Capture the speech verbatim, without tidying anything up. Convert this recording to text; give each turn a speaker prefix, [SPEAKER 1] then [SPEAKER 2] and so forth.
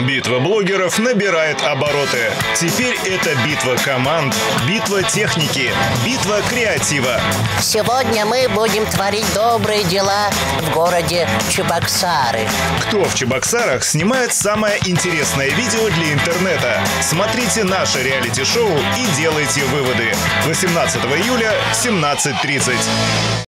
[SPEAKER 1] Битва блогеров набирает обороты. Теперь это битва команд, битва техники, битва креатива.
[SPEAKER 2] Сегодня мы будем творить добрые дела в городе Чебоксары.
[SPEAKER 1] Кто в Чебоксарах снимает самое интересное видео для интернета? Смотрите наше реалити-шоу и делайте выводы. восемнадцатого июля в семнадцать тридцать.